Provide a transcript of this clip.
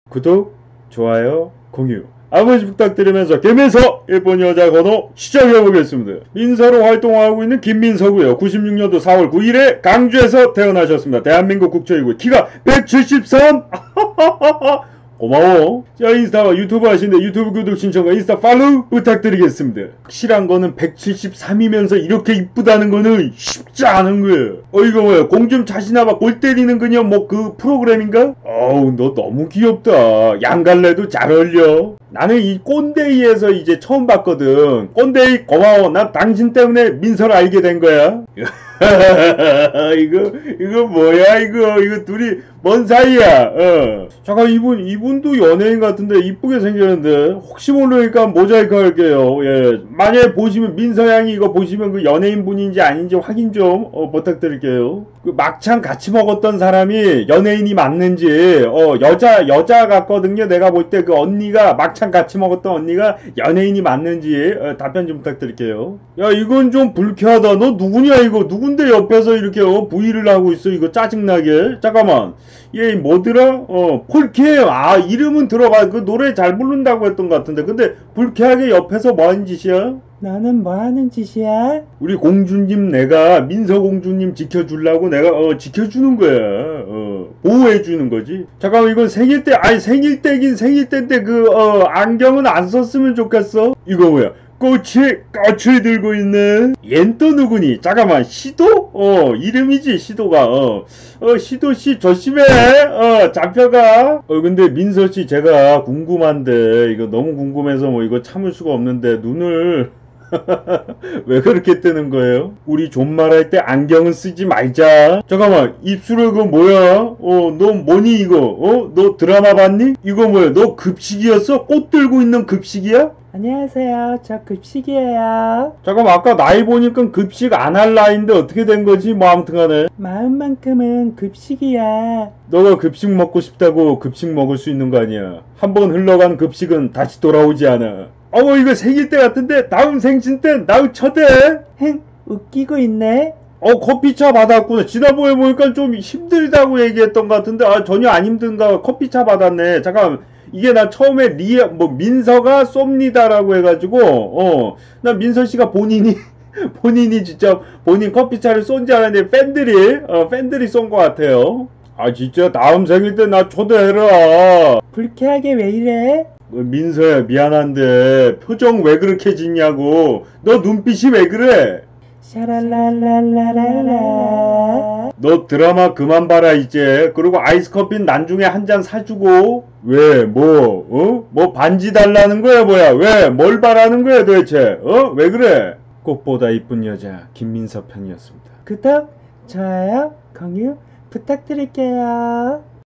구독, 좋아요, 공유 한 번씩 부탁드리면서 김민서 일본 여자 건호 시작해보겠습니다. 민서로 활동하고 있는 김민서고요. 96년도 4월 9일에 강주에서 태어나셨습니다. 대한민국 국적이고 키가 173. 고마워. 자, 인스타와 유튜브 하시는데 유튜브 구독 신청과 인스타 팔로우 부탁드리겠습니다. 확실한 거는 173이면서 이렇게 이쁘다는 거는 쉽지 않은 거예요. 이거 뭐야, 공 좀 차시나봐. 골 때리는 그녀 뭐 그 프로그램인가? 어우, 너 너무 귀엽다. 양갈래도 잘 어울려. 나는 이 꼰대이에서 이제 처음 봤거든. 꼰대이 고마워. 난 당신 때문에 민서를 알게 된 거야. 이거 뭐야, 이거 둘이 뭔 사이야. 잠깐, 이분도 연예인 같은데 이쁘게 생겼는데 혹시 모르니까 모자이크 할게요. 예, 만약에 보시면 민서양이 이거 보시면 그 연예인 분인지 아닌지 확인 좀 부탁드릴게요. 그 막창 같이 먹었던 사람이 연예인이 맞는지 여자 같거든요. 내가 볼 때 그 언니가 막창 같이 먹었던 언니가 연예인이 맞는지 답변 좀 부탁드릴게요. 야, 이건 좀 불쾌하다. 너 누구냐 이거? 누군데 옆에서 이렇게 V를 하고 있어? 이거 짜증나게. 잠깐만, 얘 뭐더라? 폴케. 아, 이름은 들어봐. 그 노래 잘 부른다고 했던 것 같은데 근데 불쾌하게 옆에서 뭐 하는 짓이야? 너는 뭐 하는 짓이야? 우리 공주님, 내가 민서 공주님 지켜주려고 내가 지켜주는 거야. 보호해주는 거지. 잠깐만, 이건 생일 때, 아니 생일 때긴 생일 때인데 그 안경은 안 썼으면 좋겠어. 이거 뭐야, 꽃을 들고 있네. 얜 또 누구니? 잠깐만, 시도? 이름이지, 시도가. 시도씨 조심해. 잡혀가. 근데 민서씨, 제가 궁금한데, 이거 너무 궁금해서 뭐 이거 참을 수가 없는데, 눈을 왜 그렇게 뜨는 거예요? 우리 존말할 때 안경은 쓰지 말자. 잠깐만, 입술에 그거 뭐야? 너 뭐니 이거? 너 드라마 봤니? 이거 뭐야? 너 급식이었어? 꽃 들고 있는 급식이야? 안녕하세요. 저 급식이에요. 잠깐만, 아까 나이 보니까 급식 안 할 나이인데 어떻게 된 거지? 뭐 아무튼 간에 마음만큼은 급식이야. 너가 급식 먹고 싶다고 급식 먹을 수 있는 거 아니야. 한번 흘러간 급식은 다시 돌아오지 않아. 이거 생일 때 같은데 다음 생신 때 나 초대. 흥, 웃기고 있네. 커피차 받았구나. 지난번에 보니까 좀 힘들다고 얘기했던 것 같은데 전혀 안 힘든가. 커피차 받았네. 잠깐, 이게 나 처음에 민서가 쏩니다라고 해가지고 나 민서씨가 본인이 진짜 본인 커피차를 쏜 줄 알았는데 팬들이 쏜 것 같아요. 진짜 다음 생일 때 나 초대해라. 불쾌하게 왜 이래? 민서야, 미안한데 표정 왜 그렇게 짓냐고. 너 눈빛이 왜 그래? 샤랄랄랄랄랄라. 너 드라마 그만 봐라 이제. 그리고 아이스 커피는 나중에 한 잔 사주고. 왜 뭐 반지 달라는 거야 뭐야? 왜 뭘 바라는 거야 도대체? 왜 그래? 꽃보다 이쁜 여자 김민서 편이었습니다. 구독, 좋아요, 공유 부탁드릴게요.